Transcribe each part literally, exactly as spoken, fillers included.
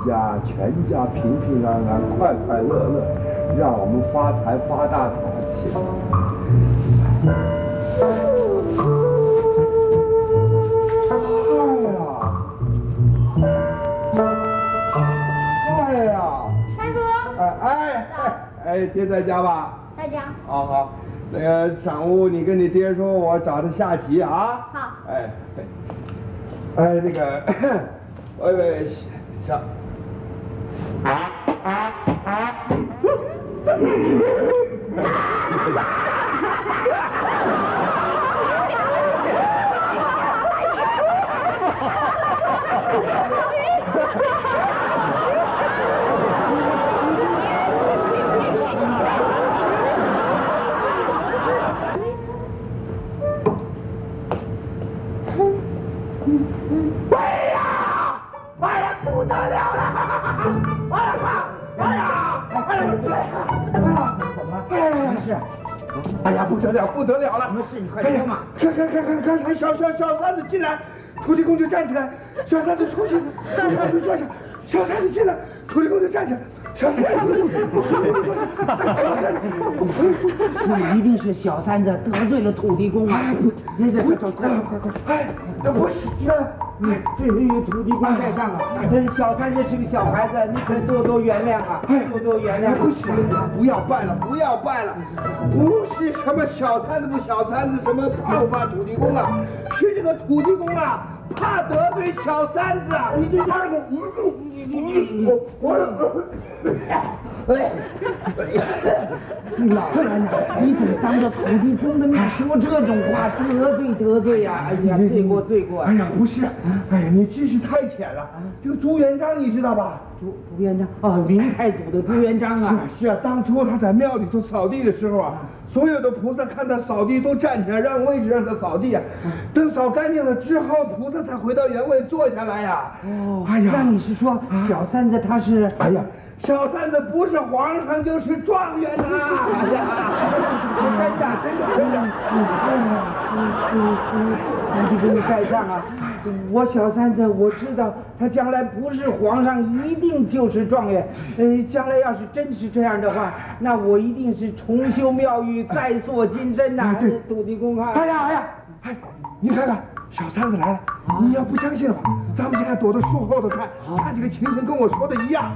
家全家平平安安、快快乐乐，让我们发财发大财。谢谢。哎呀！ 山叔。 哎哎哎哎，爹在家吧？ 在家。 好好，那个晌午你跟你爹说，我找他下棋啊。 好。 哎哎，哎那个，喂喂，小。哎呀，不得了，不得了了！ 什么事？你快说嘛！ 看看看看，刚才小小小三子进来，土地公就站起来，小三子出去，站上就坐下，小三子进来，土地公就站起来，小三子出去，土地公就坐下，小三子。 那一定是小三子得罪了土地公啊！ 快快快快快快！哎，这不是这。 哎，这里有土地公在上啊！小三子是个小孩子，你可多多原谅啊！多多原谅。 不是，不要拜了，不要拜了，不是什么小三子不小三子，什么怕不怕土地公啊？是这个土地公啊，怕得罪小三子啊！你这二个，你你你我我。哎， 老三呐，你怎么当着土地公的面说这种话，得罪得罪呀！哎呀，罪过罪过！ 哎呀，不是，哎呀，你知识太浅了。这个朱元璋你知道吧？ 朱朱元璋啊，明太祖的朱元璋啊。 是啊是啊，当初他在庙里头扫地的时候啊，所有的菩萨看他扫地都站起来让位置让他扫地啊。等扫干净了之后，菩萨才回到原位坐下来呀。 哦，哎呀，那你是说小三子他是？ 哎呀。小三子不是皇上就是状元呐！哎呀，真的真的真的！ 土地公在上啊，我小三子我知道他将来不是皇上，一定就是状元。呃，将来要是真是这样的话，那我一定是重修庙宇，再塑金身呐！ 对， 土地公啊！ 哎呀哎呀，哎，你看看小三子来了，你要不相信的话，咱们现在躲到树后头看，看这个情形跟我说的一样。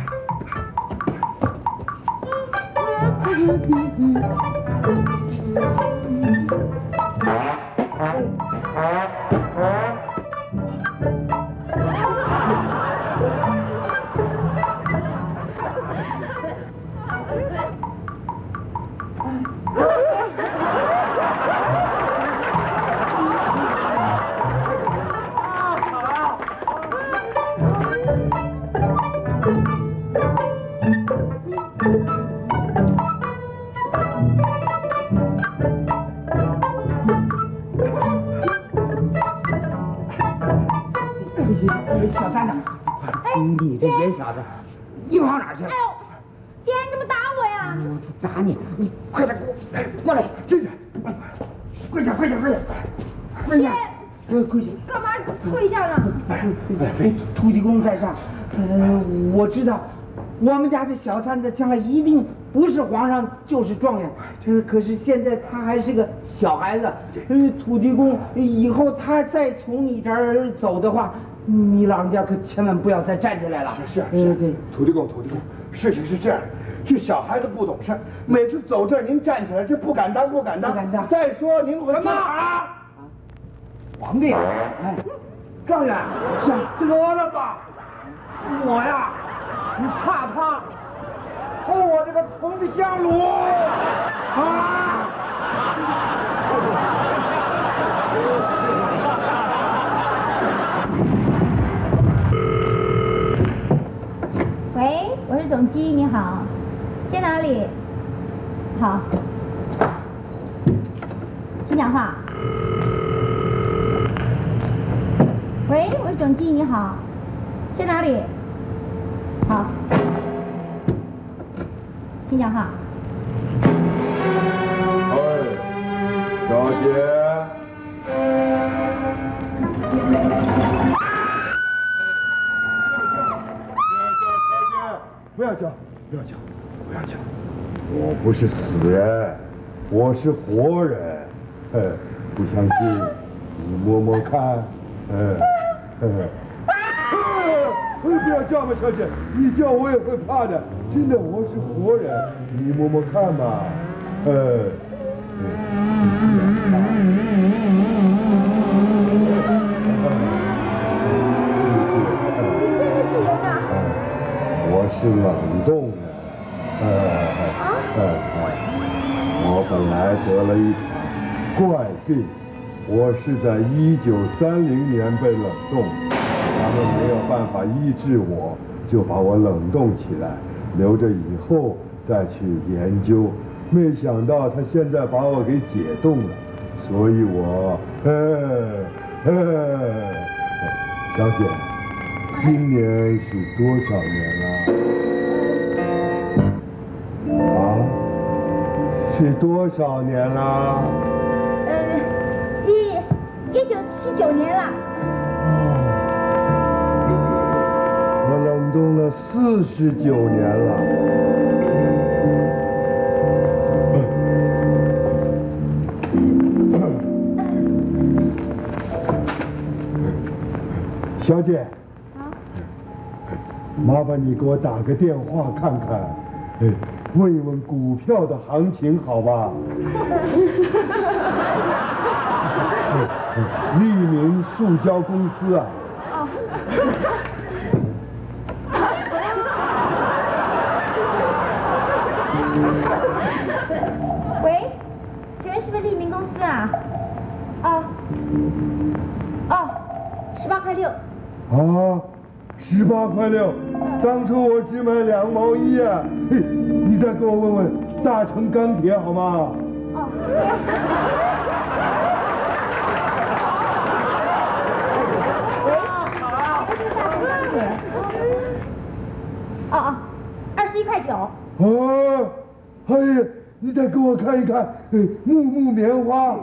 小三子，你这野小子，你跑哪去了？ 哎呦，爹，你怎么打我呀？ 我打你，你快点给我过来， 进去， 跪下，跪下，跪下，跪下，跪跪下。 干嘛跪下呢？ 哎，土地公在上，呃，我知道，我们家这小三子将来一定不是皇上就是状元。这可是现在他还是个小孩子，呃，土地公以后他再从你这儿走的话。你老人家可千万不要再站起来了。 是是是，对，土地公土地公，事情是这样，这小孩子不懂事，每次走这儿您站起来，这不敢当不敢当。 不敢当。 再说您回什么啊？皇帝，哎，状元，是得了吧，我呀，你怕他偷我这个铜香炉啊？ 喂，我是总机，你好，在哪里？好，请讲话。喂，我是总机，你好，在哪里？好，请讲话。 哎，小姐。 不要叫，不要叫，不要叫！我不是死人，我是活人。哎，不相信，你摸摸看。哎，哎，哎，不要叫嘛，小姐，你叫我也会怕的。真的，我是活人，你摸摸看嘛。哎，我是冷冻的，呃呃呃，我本来得了一场怪病，我是在一九三零年被冷冻，他们没有办法医治我，就把我冷冻起来，留着以后再去研究。没想到他现在把我给解冻了，所以我，呃呃，小姐。今年是多少年了？啊？是多少年了？ 呃，一一九七九年了。 哦，我冷冻了四十九年了。小姐。麻烦你给我打个电话看看，哎，问一问股票的行情，好吧？利民塑胶公司啊。哦。 喂，请问是不是利民公司啊？哦。哦，十八块六。 啊。十八块六，当初我只买两毛一啊！嘿，你再给我问问大成钢铁好吗？哦。 喂，什么是大成钢铁？哦哦，二十一块九。 啊，哎呀，你再给我看一看，哎，木木棉花。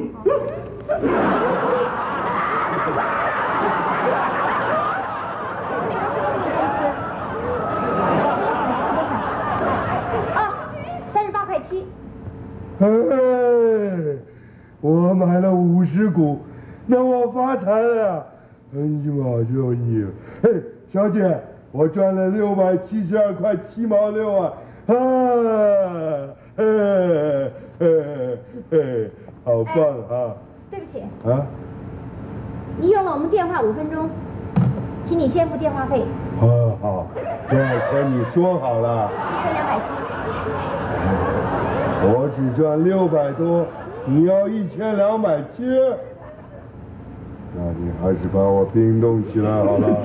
哎，我买了五十股，那我发财了呀！哎呀妈，就你，嘿，小姐，我赚了六百七十二块七毛六啊！啊，哎哎哎，好棒啊！ 对不起。 啊？ 你用了我们电话五分钟，请你先付电话费。 好好，多少钱你说好了？ 一千两百七。 我只赚六百多，你要一千两百七，那你还是把我冰冻起来好了。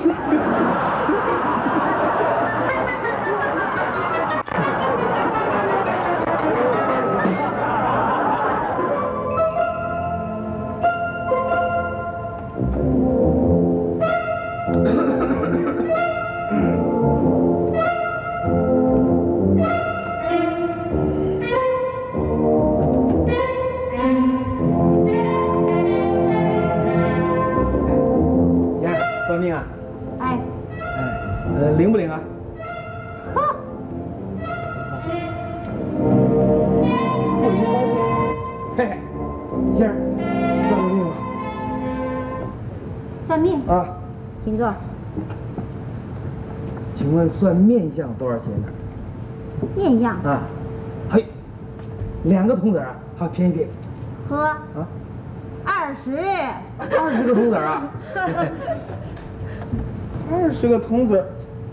灵不灵啊？ 呵。 嘿嘿，先生，算命吗？ 算命啊， 请坐。 请问算面相多少钱呢？ 面相啊，嘿，两个铜子啊，好便宜便宜。 呵。啊。二十。 二十个铜子啊？二十个铜子。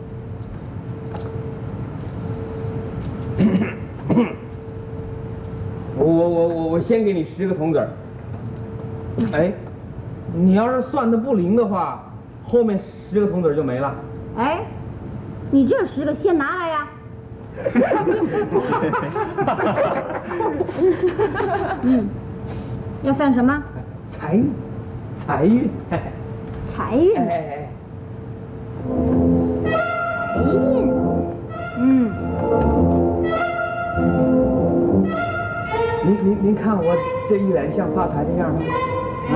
我我我我我先给你十个铜子儿。哎，你要是算的不灵的话，后面十个铜子儿就没了。 哎，你这十个先拿来呀。嗯，要算什么？ 财运，财运。 财运。 哎哎财运。嗯。 您您您看我这一脸像发财的样吗？啊？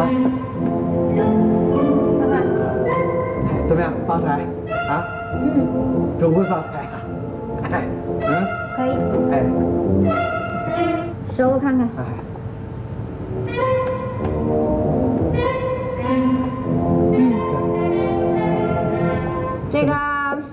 看看。 怎么样，发财啊？嗯，准会发财啊。 哎，嗯， 可以。 哎， 手我看看。 哎。 这个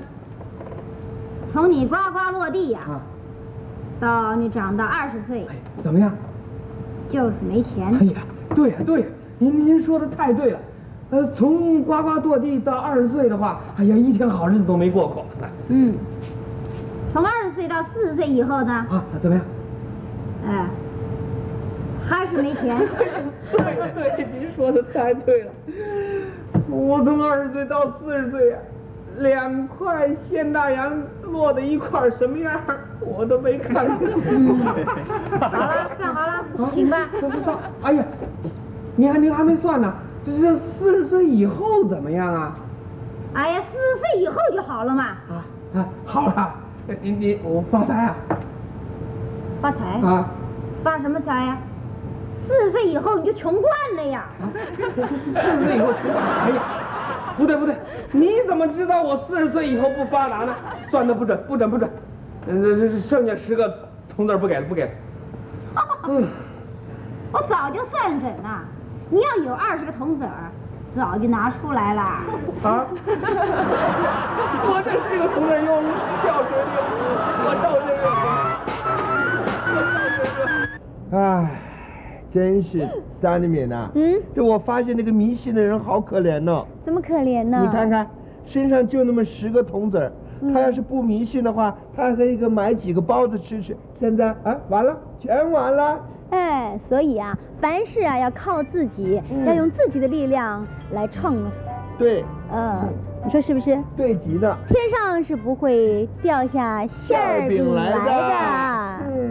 从你呱呱落地呀、啊，到你长到二十岁， 哎，怎么样？ 就是没钱。 哎呀，对呀对呀，您您说的太对了。呃，从呱呱落地到二十岁的话，哎呀，一天好日子都没过过。 嗯，从二十岁到四十岁以后呢？ 啊，怎么样？ 哎，还是没钱。 对对，您说的太对了。我从二十岁到四十岁呀。两块现大洋落在一块什么样我都没看见。 嗯、好了，算好了，行吧。 算算算，哎呀，您还您还没算呢，这这四十岁以后怎么样啊？ 哎呀，四十岁以后就好了嘛。 啊啊，好了，你你我发财啊！ 发财啊？ 发什么财呀？四十岁以后你就穷惯了呀。 啊，四十岁以后穷惯？哎呀。不对不对，你怎么知道我四十岁以后不发达呢？算的不准不准不准，嗯，这这剩下十个铜子不给了不给了。 嗯，我早就算准了，你要有二十个铜子儿，早就拿出来了。 啊？我这十个铜子用跳水用，我照这个，我照这个。 唉。真是，张丽敏呐， 嗯， 这我发现那个迷信的人好可怜呢。 怎么可怜呢？ 你看看，身上就那么十个铜子儿， 嗯、 他要是不迷信的话，他还可以买几个包子吃吃。现在啊，完了，全完了。 哎，所以啊，凡事啊要靠自己，嗯、要用自己的力量来创。 对。 嗯，你说是不是？ 对极了。 天上是不会掉下馅儿饼来的。